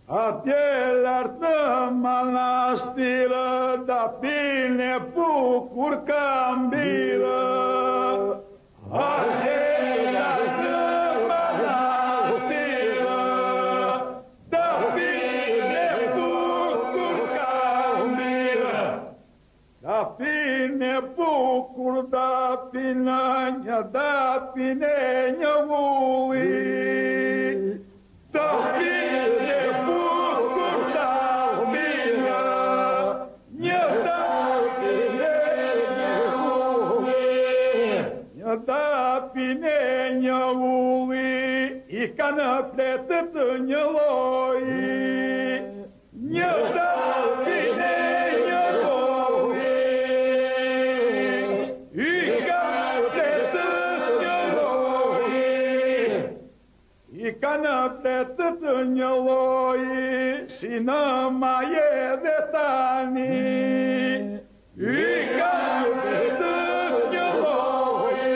Atelartă manastiră, da bine bucur cambiră. Atelartă manastiră, da bine bucur cambiră. Da bine bucur, da bine, da bine ui. Da bine bucur, da bine, da bine ui. Da bine ui, I cană pletă ui. Da bine Cană pletă ui, și nu mai e de tani. Cană pletă ui,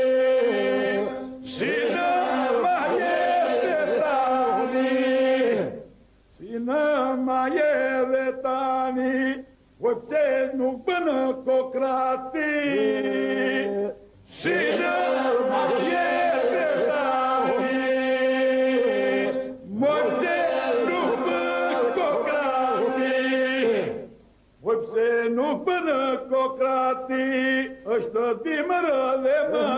și nu mai e de tani. Și nu mai e de tani, orice nu până cocratii. Și nu mai e de tani. Nu până cocratii, ăștia dimără de mă.